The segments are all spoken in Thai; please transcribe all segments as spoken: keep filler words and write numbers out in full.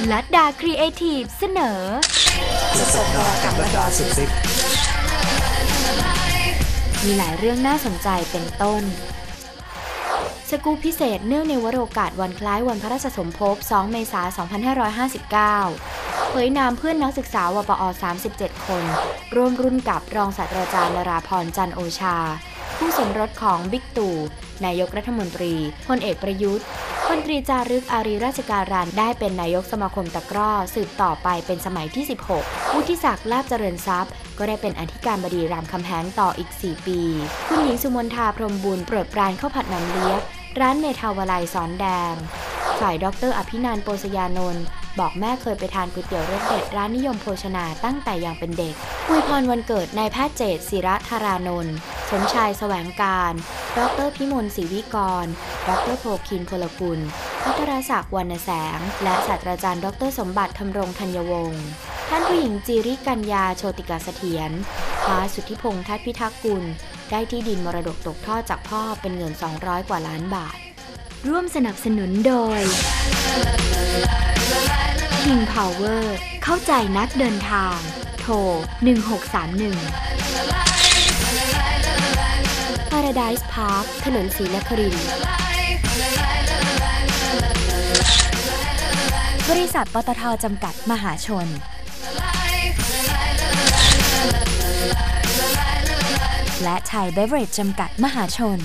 ลัดดาครีเอทีฟเสนอจะสดากับลัดดาสุดซิกมีหลายเรื่องน่าสนใจเป็นต้นสกู๊ปพิเศษเนื่องในวโรกาสวันคล้ายวันพระราชสมภพสองเมษายนสองพันห้าร้อยห้าสิบเก้าเผยนามเพื่อนนักศึกษาวปอสามสิบเจ็ดคนร่วมรุ่นกับรองศาสตราจารย์นราพรจันทร์โอชาผู้สมรสของบิ๊กตู่นายกรัฐมนตรีพลเอกประยุทธ์พลตรีจารึกอารีราชการันได้เป็นนายกสมาคมตะกร้อสืบต่อไปเป็นสมัยที่สิบหกวุฒิศักดิ์ลาภเจริญทรัพย์ก็ได้เป็นอธิการบดีรามคำแหงต่ออีกสี่ปีคุณหญิงสุมนทาพรหมบุญโปรดปรานข้าวผัดน้ำเลี้ยงร้านเมทาวลัยสอนแดงฝ่ายดร.อภินันท์โปสยานนท์บอกแม่เคยไปทานก๋วยเตี๋ยวรสเด็ดร้านนิยมโภชนาตั้งแต่ยังเป็นเด็กอวยพรวันเกิดนายแพทย์เจตศิระธารานนท์สมชายแสวงการดร.พิมลศรีวิกรดร.โพคินพลกุลพัทรศักดิ์วรรณแสงและศาสตราจารย์ดร.สมบัติธำรงธัญวงศ์ท่านผู้หญิงจิริกัญญาโชติกาเสถียรพาสุทธิพงษ์ทัศน์พิทักษ์กุลได้ที่ดินมรดกตกทอดจากพ่อเป็นเงินสองร้อยกว่าล้านบาทร่วมสนับสนุนโดย King Power เข้าใจนักเดินทางโทรหนึ่งหกสามหนึ่ง Paradise Park ถนนศรีนครินทร์บริษัทปตท.จำกัดมหาชนและไทยเบเวอเรจจำกัดมหาชน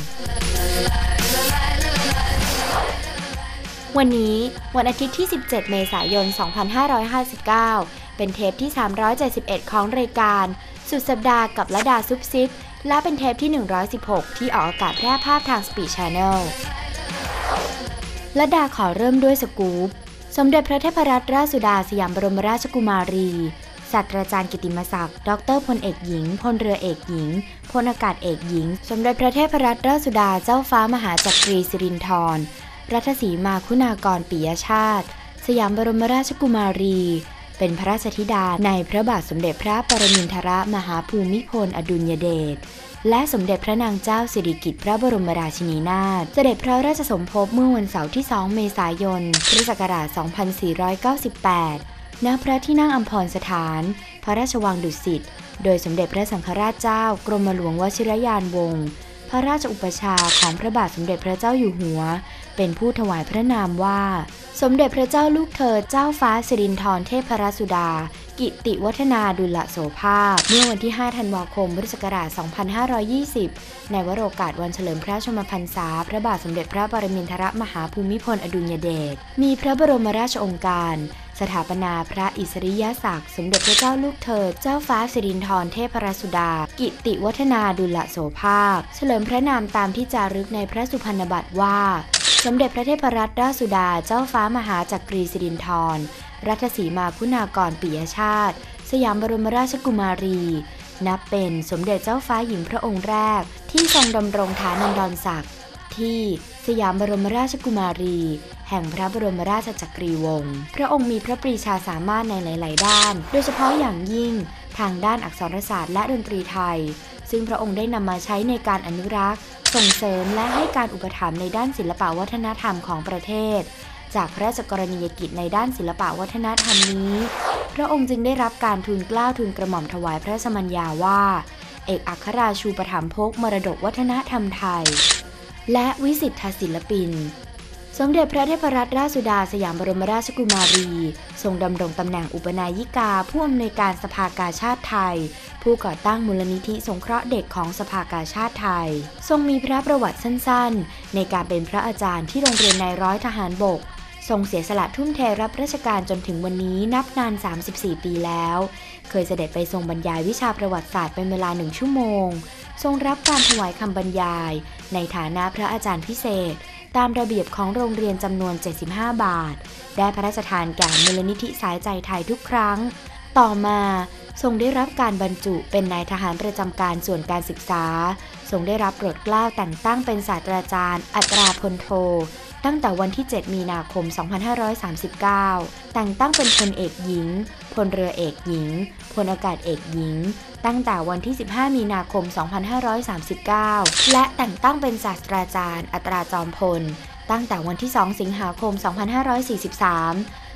วันนี้วันอาทิตย์ที่สิบเจ็ดเมษายนสองพันห้าร้อยห้าสิบเก้าเป็นเทปที่สามร้อยเจ็ดสิบเอ็ดของรายการสุดสัปดาห์กับลัดดาซุปซิปและเป็นเทปที่หนึ่งร้อยสิบหกที่ออกอากาศแพร่ภาพทาง Speed Channel ลัดดาขอเริ่มด้วยสกู๊ปสมเด็จพระเทพรัตนราชสุดาสยามบรมราชกุมารีศาสตราจารย์กิตติมศักดิ์ดร.พลเอกหญิงพลเรือเอกหญิงพลอากาศเอกหญิงสมเด็จพระเทพรัตนราชสุดาเจ้าฟ้ามหาจักรีสิรินธรรัชสีมาคุณากรปิยชาติสยามบรมราชกุมารีเป็นพระราชธิดาในพระบาทสมเด็จพระปรมินทรมหาภูมิพลอดุลยเดชและสมเด็จพระนางเจ้าสิริกิติ์พระบรมราชินีนาถเสด็จพระราชสมภพเมื่อวันเสาร์ที่สองเมษายนพุทธศักราชสองพันสี่ร้อยเก้าสิบแปดณพระที่นั่งอัมพรสถานพระราชวังดุสิตโดยสมเด็จพระสังฆราชเจ้ากรมหลวงวชิรยานวงศ์พระราชอุปชาของพระบาทสมเด็จพระเจ้าอยู่หัวเป็นผู้ถวายพระนามว่าสมเด็จพระเจ้าลูกเธอเจ้าฟ้าสิรินธรเทพรสุดากิติวัฒนาดุลโสภาพเมื่อวันที่ห้าธันวาคมพุทธศักราชสองพันห้าร้อยยี่สิบในวโรกาสวันเฉลิมพระชนมพรรษาพระบาทสมเด็จพระปรมินทรมหาภูมิพลอดุลยเดชมีพระบรมราชโองการสถาปนาพระอิสริยศักดิ์สมเด็จพระเจ้าลูกเธอเจ้าฟ้าสิรินธรเทพรสุดากิติวัฒนาดุลโสภาพเฉลิมพระนามตามที่จารึกในพระสุพรรณบัตรว่าสมเด็จพระเทพรัตนราชสุดาเจ้าฟ้ามหาจักรีสิรินธรรัชสีมาคุณากรปิยชาติสยามบรมราชกุมารีนับเป็นสมเด็จเจ้าฟ้าหญิงพระองค์แรกที่ทรงดำรงฐานันดรศักดิ์ที่สยามบรมราชกุมารีแห่งพระบรมราชจักรีวงศ์พระองค์มีพระปรีชาสามารถในหลายๆด้านโดยเฉพาะอย่างยิ่งทางด้านอักษรศาสตร์และดนตรีไทยซึ่งพระองค์ได้นำมาใช้ในการอนุรักษ์ส่งเสริมและให้การอุปถัมภ์ในด้านศิลปวัฒนธรรมของประเทศจากพระราชกรณียกิจในด้านศิลปวัฒนธรรมนี้พระองค์จึงได้รับการทูลเกล้าทูลกระหม่อมถวายพระราชมัญญาว่าเอกอัครราชูปถัมภกมรดกวัฒนธรรมไทยและวิสิทธศิลปินสมเด็จพระเทพรัตนราชสุดาสยามบรมราชกุมารีทรงดำรงตำแหน่งอุปนายิกาผู้อำนวยการสภากาชาดไทยผู้ก่อตั้งมูลนิธิสงเคราะห์เด็กของสภากาชาดไทยทรงมีพระประวัติสั้นๆในการเป็นพระอาจารย์ที่โรงเรียนนายร้อยทหารบกทรงเสียสละทุ่มเทรับราชการจนถึงวันนี้นับนานสามสิบสี่ปีแล้วเคยเสด็จไปทรงบรรยายวิชาประวัติศาสตร์เป็นเวลาหนึ่งชั่วโมงทรงรับการถวายคำบรรยายในฐานะพระอาจารย์พิเศษตามระเบียบของโรงเรียนจำนวนเจ็ดสิบห้าบาทได้พระราชทานแก่มูลนิธิสายใจไทยทุกครั้งต่อมาทรงได้รับการบรรจุเป็นนายทหารประจำการส่วนการศึกษาทรงได้รับโปรดเกล้าแต่งตั้งเป็นศาสตราจารย์อัตราพลโทตั้งแต่วันที่เจ็ดมีนาคมสองพันห้าร้อยสามสิบเก้าแต่งตั้งเป็นพลเอกหญิงพลเรือเอกหญิงพลอากาศเอกหญิงตั้งแต่วันที่สิบห้ามีนาคมสองพันห้าร้อยสามสิบเก้าและแต่งตั้งเป็นศาสตราจารย์อัตราจอมพลตั้งแต่วันที่สองสิงหาคมสองพันห้าร้อยสี่สิบสาม พ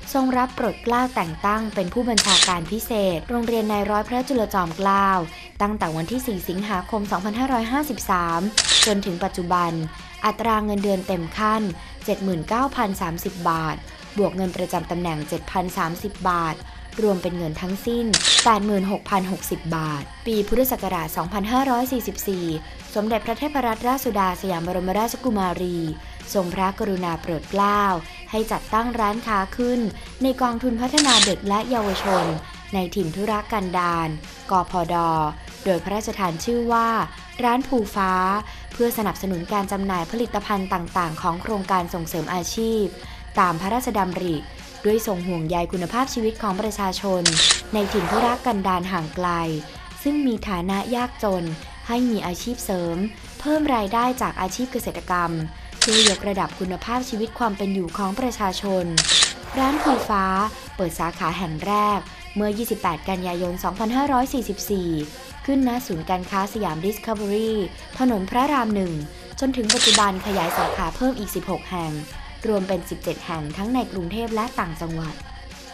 ทรงรับโปรดเกล้าแต่งตั้งเป็นผู้บัญชาการพิเศษโรงเรียนนายร้อยพระจุลจอมเกล้าตั้งแต่วันที่สี่สิงหาคมสองพันห้าร้อยห้าสิบสามจนถึงปัจจุบันอัตราเงินเดือนเต็มขั้น เจ็ดหมื่นเก้าพันสามสิบ บาทบวกเงินประจำตำแหน่ง เจ็ดพันสามสิบ บาทรวมเป็นเงินทั้งสิ้น แปดหมื่นหกพันหกสิบ บาทปีพุทธศักราช สองพันห้าร้อยสี่สิบสี่ สมเด็จพระเทพรัตนราชสุดาสยามบรมราชกุมารีทรงพระกรุณาโปรดเกล้าให้จัดตั้งร้านค้าขึ้นในกองทุนพัฒนาเด็กและเยาวชนในถิ่นธุรกันดาร กพด.โดยพระราชทานชื่อว่าร้านภูฟ้าเพื่อสนับสนุนการจำหน่ายผลิตภัณฑ์ต่างๆของโครงการส่งเสริมอาชีพตามพระราชดำริด้วยทรงห่วงใยคุณภาพชีวิตของประชาชนในถิ่นธุรกันดารห่างไกลซึ่งมีฐานะยากจนให้มีอาชีพเสริมเพิ่มรายได้จากอาชีพเกษตรกรรมเพื่อยกระดับคุณภาพชีวิตความเป็นอยู่ของประชาชนร้านภูฟ้าเปิดสาขาแห่งแรกเมื่อ ยี่สิบแปด กันยายน สองพันห้าร้อยสี่สิบสี่ ขึ้นณศูนย์การค้าสยามดิสคัฟเวอรี่ถนนพระรามหนึ่งจนถึงปัจจุบันขยายสาขาเพิ่มอีกสิบหกแห่งรวมเป็นสิบเจ็ดแห่งทั้งในกรุงเทพและต่างจังหวัด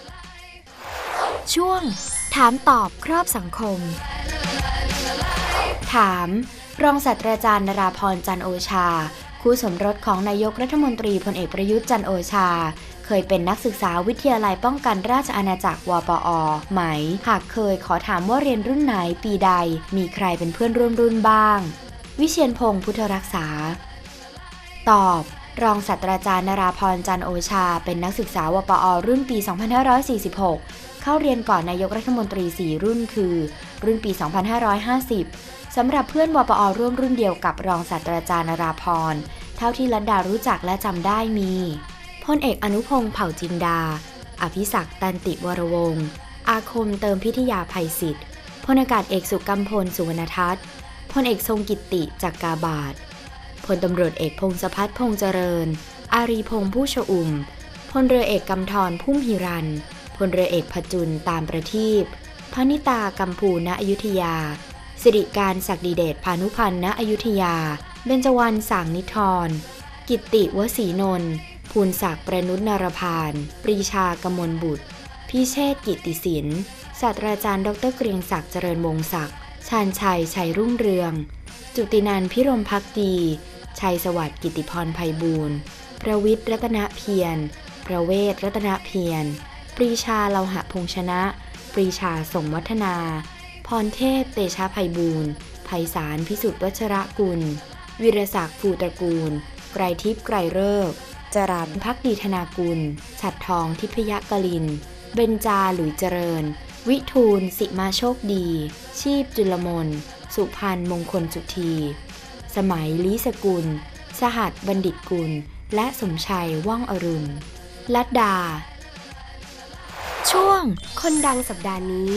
ช่วงถามตอบครอบสังคมถามรองศาสตราจารย์นราพรจันทร์โอชาคู่สมรสของนายกรัฐมนตรีพลเอกประยุทธ์จันทร์โอชาเคยเป็นนักศึกษาวิทยาลัยป้องกันราชอาณาจักร วปอ ไหมหากเคยขอถามว่าเรียนรุ่นไหนปีใดมีใครเป็นเพื่อนร่วมรุ่นบ้างวิเชียรพงษ์พุทธรักษาตอบรองศาสตราจารย์นราพรจันทร์โอชาเป็นนักศึกษาวปอ รุ่นปี สองพันห้าร้อยสี่สิบหกเข้าเรียนก่อนนายกรัฐมนตรีสี่รุ่นคือรุ่นปี สองพันห้าร้อยห้าสิบสำหรับเพื่อนวปอ ร่วมรุ่นเดียวกับรองศาสตราจารย์นราพรเท่าที่ลัดดารู้จักและจำได้มีพลเอกอนุพงษ์เผ่าจินดาอภิศักดิ์ตันติวรวงศ์อาคมเติมพิทยาภัยศิษฐ์พลอากาศเอกสุกัมพลสุวรรณทัศน์พลเอกทรงกิตติจักกาบาทพลตำรวจเอกพงศพัฒน์พงษ์เจริญอารีพงษ์ผู้ชอุ่มพลเรือเอกกำธรพุ่มหิรันพลเรือเอกพจุลตามประทีปพนิตากัมพูณอยุธยาสิริการศักดิเดชพานุพันธ์ณอยุธยาเบญจวรรณสางนิธรกิตติวสีนนท์ภูลศักดิ์ประนุษนรพานปรีชากมลบุตรพิเชษฐ์กิตติศิลป์ศาสตราจารย์ดรเกรียงศักดิ์เจริญวงศ์ศักดิ์ชาญชัยชัยรุ่งเรืองจุตินันท์พิรมภักดีชัยสวัสดิ์กิติพรไพบูลย์ประวิตรรัตนเพียรประเวศรัตนเพียรปรีชาเลาหะพงษ์ชนะปรีชาสมวัฒนาพรเทพเตชะไพบูลย์ไพศาลพิสุทธิ์วัชรกุลวิรศักดิ์ภูตระกูลไกรทิพย์ไกรฤกษ์จรัญภักดีธนากุลฉัตรทองทิพยกลินเบญจาหลุยเจริญวิทูลสิมาโชคดีชีพจุลมนสุพันธ์มงคลสุธีสมัยลีสกุลสหัสบัณฑิตกุลและสมชัยว่องอรุณลัดดาช่วงคนดังสัปดาห์นี้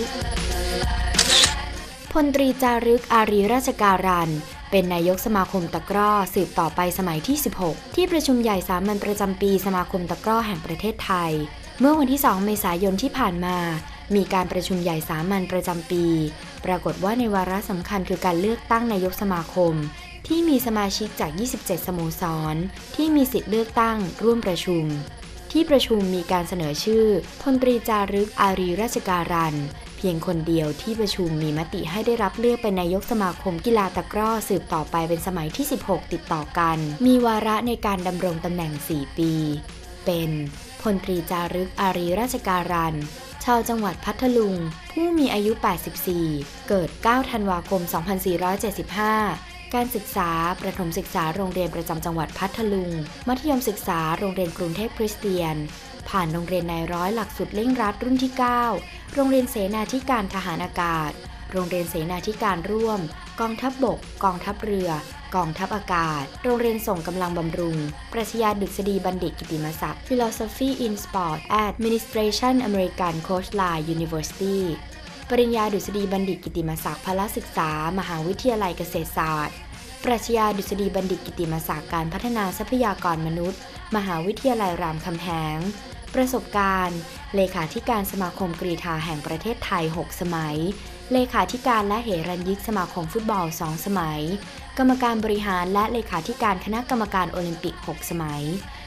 พลตรีจารึกอารีราชการันเป็นนายกสมาคมตะกร้อสืบต่อไปสมัยที่สิบหกที่ประชุมใหญ่สามัญประจำปีสมาคมตะกร้อแห่งประเทศไทยเมื่อวันที่สองเมษายนที่ผ่านมามีการประชุมใหญ่สามัญประจำปีปรากฏว่าในวาระสำคัญคือการเลือกตั้งนายกสมาคมที่มีสมาชิกจากยี่สิบเจ็ดสโมสรที่มีสิทธิเลือกตั้งร่วมประชุมที่ประชุมมีการเสนอชื่อพลตรีจารึกอารีราชการันเพียงคนเดียวที่ประชุมมีมติให้ได้รับเลือกเป็นนายกสมาคมกีฬาตะกร้อสืบต่อไปเป็นสมัยที่สิบหกติดต่อกันมีวาระในการดำรงตำแหน่งสี่ปีเป็นพลตรีจารึกอารีราชการันชาวจังหวัดพัทลุงผู้มีอายุแปดสิบสี่เกิดเก้าธันวาคมสองพันสี่ร้อยเจ็ดสิบห้าการศึกษาประถมศึกษาโรงเรียนประจำจังหวัดพัทลุงมัธยมศึกษาโรงเรียนกรุงเทพคริสเตียนผ่านโรงเรียนนายร้อยหลักสูตรเร่งรัดรุ่นที่เก้าโรงเรียนเสนาธิการทหารอากาศโรงเรียนเสนาธิการร่วมกองทัพบกกองทัพเรือกองทัพอากาศโรงเรียนส่งกำลังบำรุงปรัชญาดุษฎีบัณฑิตกิติมศักดิ์ Philosophy in Sport Administration American Coastline University ปริญญาดุษฎีบัณฑิตกิติมศักดิ์พละศึกษามหาวิทยาลัยเกษตรศาสตร์ปรัชญาดุษฎีบัณฑิตกิติมศักดิ์การพัฒนาทรัพยากรมนุษย์มหาวิทยาลัยรามคำแหงประสบการณ์เลขาธิการสมาคมกรีฑาแห่งประเทศไทยหกสมัยเลขาธิการและเหรัญญิกสมาคมฟุตบอลสองสมัยกรรมการบริหารและเลขาธิการคณะกรรมการโอลิมปิกหกสมัย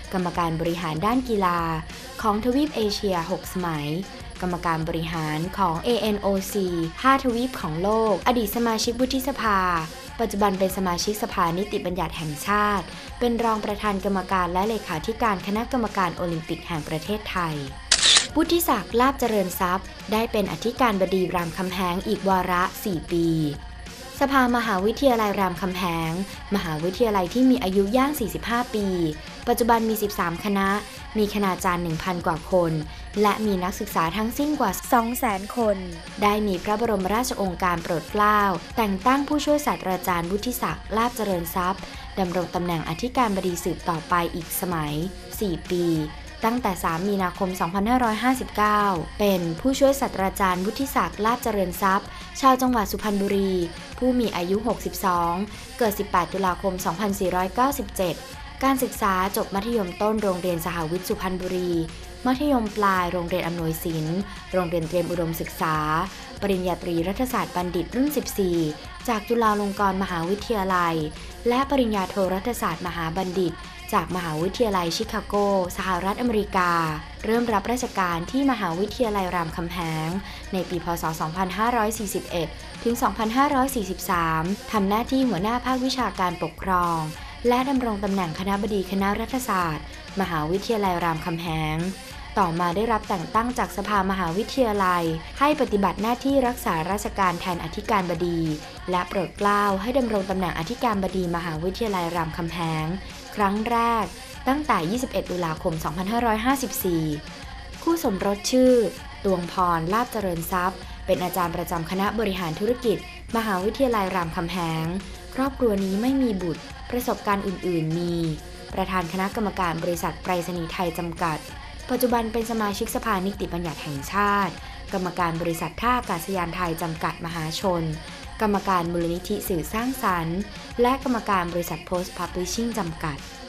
กรรมการบริหารด้านกีฬาของทวีปเอเชียหกสมัยกรรมการบริหารของ เอ เอ็น โอ ซี ห้าทวีปของโลกอดีตสมาชิกวุฒิสภาปัจจุบันเป็นสมาชิกสภานิติบัญญัติแห่งชาติเป็นรองประธานกรรมการและเลขาธิการคณะกรรมการโอลิมปิกแห่งประเทศไทยวุฒิศักดิ์ลาภเจริญทรัพย์ได้เป็นอธิการบดีรามคำแหงอีกวาระสี่ปีสภามหาวิทยาลัยรามคำแหงมหาวิทยาลัยที่มีอายุย่างสี่สิบห้าปีปัจจุบันมีสิบสามคณะมีคณาจารย์ หนึ่งพัน กว่าคนและมีนักศึกษาทั้งสิ้นกว่า สองแสน คนได้มีพระบรมราชโองการโปรดเกล้าแต่งตั้งผู้ช่วยศาสตราจารย์วุฒิศักดิ์ลาภเจริญทรัพย์ดำรงตำแหน่งอธิการบดีสืบต่อไปอีกสมัยสี่ปีตั้งแต่สามมีนาคมสองพันห้าร้อยห้าสิบเก้าเป็นผู้ช่วยศาสตราจารย์วุฒิศักดิ์ลาภเจริญทรัพย์ชาวจังหวัดสุพรรณบุรีผู้มีอายุหกสิบสองเกิดสิบแปดตุลาคมสองพันสี่ร้อยเก้าสิบเจ็ดการศึกษาจบมัธยมต้นโรงเรียนสหวิทย์สุพรรณบุรีมัธยมปลายโรงเรียนอำนวยศิลป์โรงเรียนเตรียมอุดมศึกษาปริญญาตรีรัฐศาสตร์บัณฑิตรุ่นสิบสี่จากจุฬาลงกรณ์มหาวิทยาลัยและปริญญาโทรัฐศาสตร์มหาบัณฑิตจากมหาวิทยาลัยชิคาโกสหรัฐอเมริกาเริ่มรับราชการที่มหาวิทยาลัยรามคำแหงในปีพ.ศ. สองพันห้าร้อยสี่สิบเอ็ดถึง สองพันห้าร้อยสี่สิบสาม ทำหน้าที่หัวหน้าภาควิชาการปกครองและดำรงตำแหน่งคณบดีคณะรัฐศาสตร์มหาวิทยาลัยรามคำแหงต่อมาได้รับแต่งตั้งจากสภามหาวิทยาลัยให้ปฏิบัติหน้าที่รักษาราชการแทนอธิการบดีและโปรดเกล้าให้ดำรงตำแหน่งอธิการบดีมหาวิทยาลัยรามคำแหงครั้งแรกตั้งแต่ยี่สิบเอ็ดตุลาคมสองพันห้าร้อยห้าสิบสี่คู่สมรสชื่อตวงพรลาภเจริญทรัพย์เป็นอาจารย์ประจำคณะบริหารธุรกิจมหาวิทยาลัยรามคำแหงครอบครัวนี้ไม่มีบุตรประสบการณ์อื่นๆมีประธานคณะกรรมการบริษัทไปรษณีย์ไทยจำกัดปัจจุบันเป็นสมาชิกสภานิติบัญญัติแห่งชาติกรรมการบริษัทท่าอากาศยานไทยจำกัดมหาชนกรรมการมูลนิธิสื่อสร้างสรรค์และกรรมการบริษัท Post Publishing จำกัด